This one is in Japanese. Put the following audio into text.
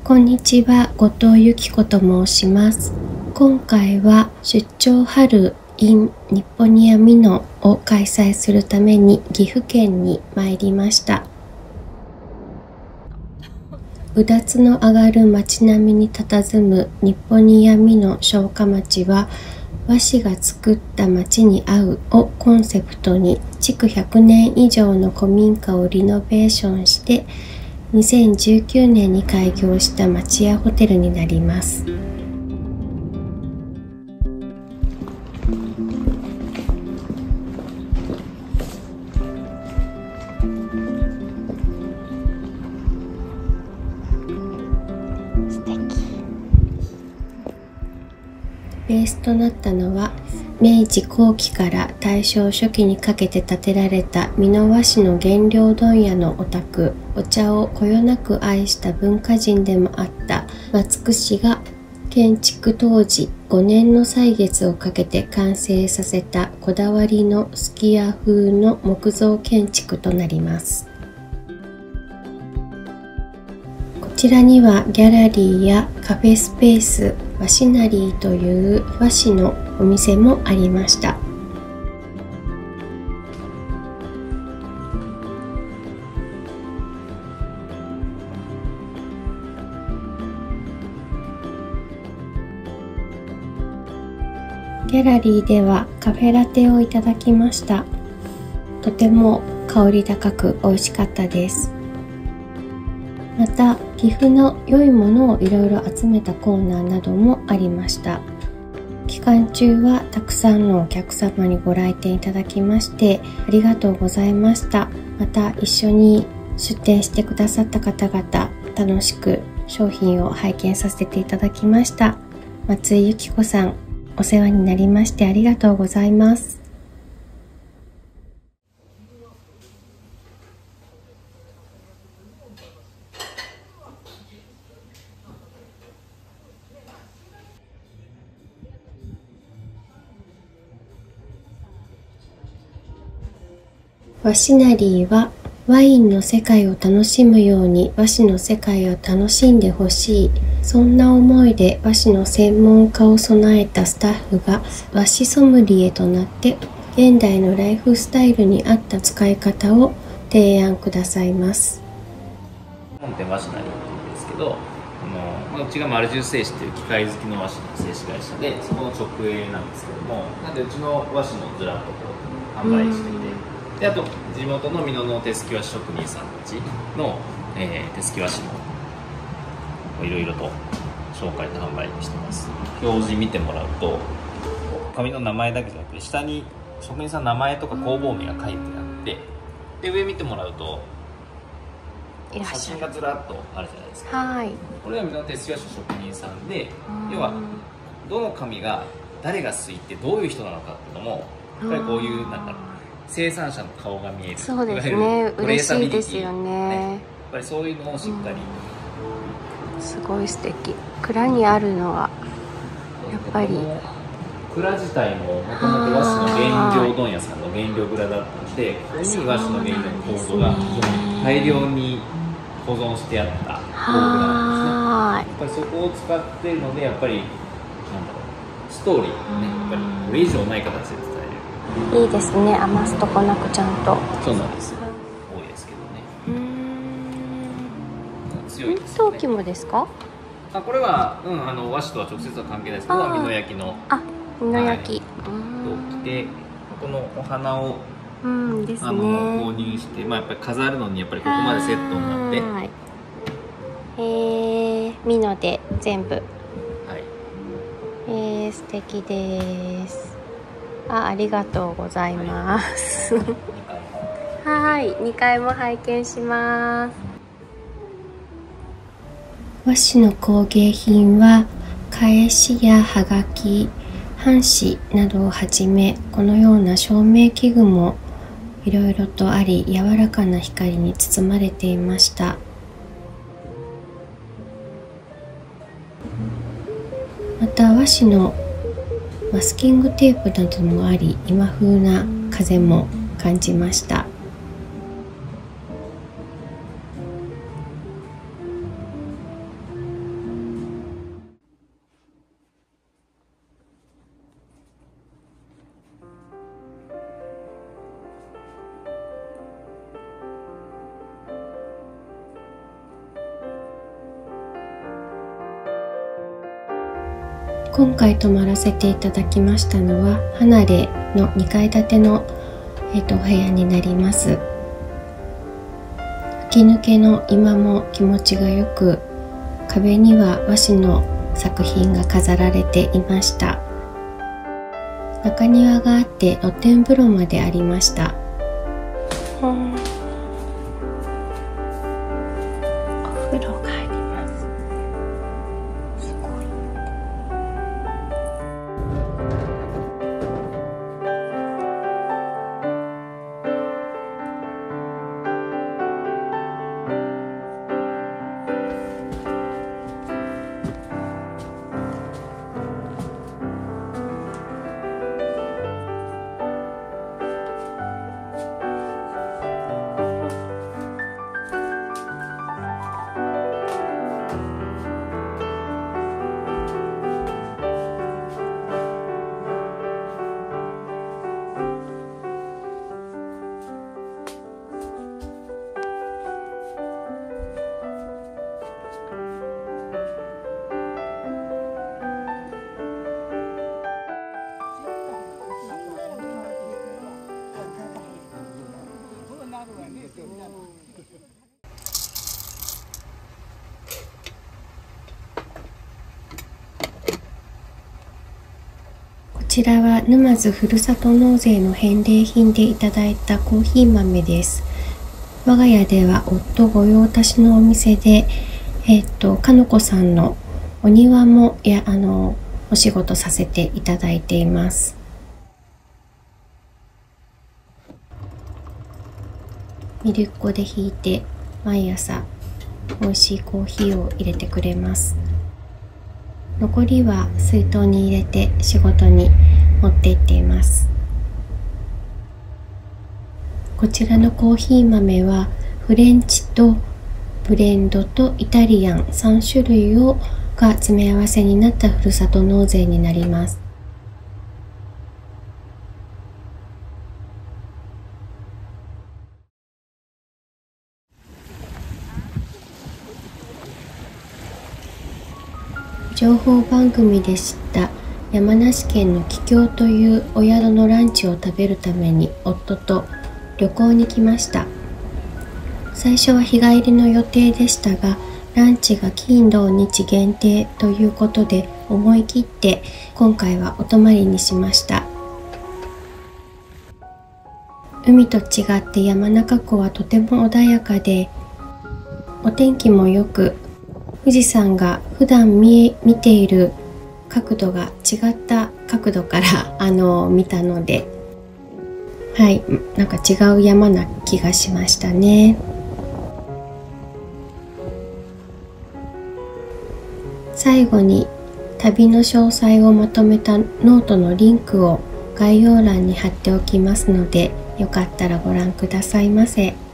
こんにちは、後藤由紀子と申します。今回は出張春 in ニッポニアミノを開催するために岐阜県に参りました。うだつの上がる街並みに佇むニッポニアミノ城下町は、和紙が作った街に合うをコンセプトに築100年以上の古民家をリノベーションして2019年に開業した町屋ホテルになります。ベースとなったのは明治後期から大正初期にかけて建てられた美濃和紙の原料問屋のお宅。お茶をこよなく愛した文化人でもあった松久氏が建築当時5年の歳月をかけて完成させたこだわりのすき家風の木造建築となります。こちらにはギャラリーやカフェスペース、和紙なりという和紙のお店もありました。ギャラリーではカフェラテをいただきました。とても香り高く美味しかったです。また岐阜の良いものをいろいろ集めたコーナーなどもありました。期間中はたくさんのお客様にご来店いただきましてありがとうございました。また一緒に出店してくださった方々、楽しく商品を拝見させていただきました。松井由紀子さん、お世話になりましてありがとうございます。和紙なりはワインの世界を楽しむように和紙の世界を楽しんでほしい。そんな思いで和紙の専門家を備えたスタッフが和紙ソムリエとなって現代のライフスタイルに合った使い方を提案くださいます。 本店和紙なりって言うんですけど、うちが丸十製紙っていう機械好きの和紙の製紙会社で、そこの直営なんですけども、なんでうちの和紙のずらっとこう販売してて、であと地元の美濃の手すき和紙職人さんたちの、手すき和紙もいろいろと紹介と販売してます。表示見てもらうと紙の名前だけじゃなくて下に職人さんの名前とか工房名が書いてあって、で上見てもらうと写真がずらっとあるじゃないですか。はい、これは美濃手すき和紙職人さんで、要はどの紙が誰がすいてどういう人なのかっていうのもやっぱりこういうなんだろう、生産者の顔が見える。 そうですね、嬉しいですよね。 やっぱりそういうのをしっかり、 すごい素敵。蔵にあるのはやっぱり蔵自体ももともと和紙の原料問屋さんの原料蔵だったので、ここに和紙の原料の構造が非常に大量に保存してあった蔵なんですね。やっぱりそこを使っているので、やっぱりなんだろう、ストーリーがね、やっぱりこれ以上ない形で伝える。 いいですね、余すとこなくちゃんと。 そうなんです。多いですけどね。強いですね。 陶器もですか？ これは、和紙とは直接は関係ないですけど、美濃焼の。 美濃焼。 陶器で、このお花をですね、 購入して、やっぱり飾るのにやっぱりここまでセットになって、 美濃で全部。 はい。 素敵です。ありがとうございます。はい、2階も拝見します。和紙の工芸品は返しやはがき、半紙などをはじめ、このような照明器具もいろいろとあり、柔らかな光に包まれていました。また和紙のマスキングテープなどもあり、今風な風も感じました。 今回泊まらせていただきましたのは離れの2階建ての、お部屋になります。吹き抜けの居間も気持ちがよく、壁には和紙の作品が飾られていました。中庭があって露天風呂までありました。お風呂があります。すごい。こちらは沼津ふるさと納税の返礼品でいただいたコーヒー豆です。我が家では夫御用達のお店で、かのこさんのお庭もお仕事させていただいています。ミルク粉でひいて毎朝美味しいコーヒーを入れてくれます。残りは水筒に入れて仕事に持って行っています。こちらのコーヒー豆はフレンチとブレンドとイタリアン3種類が詰め合わせになったふるさと納税になります。情報番組で知った山梨県の桔梗というお宿のランチを食べるために夫と旅行に来ました。最初は日帰りの予定でしたが、ランチが金土日限定ということで思い切って今回はお泊まりにしました。海と違って山中湖はとても穏やかで、お天気も良く、富士山が普段見ている角度が違った角度から見たので、はい、なんか違う山な気がしましたね。最後に旅の詳細をまとめたノートのリンクを概要欄に貼っておきますので、よかったらご覧くださいませ。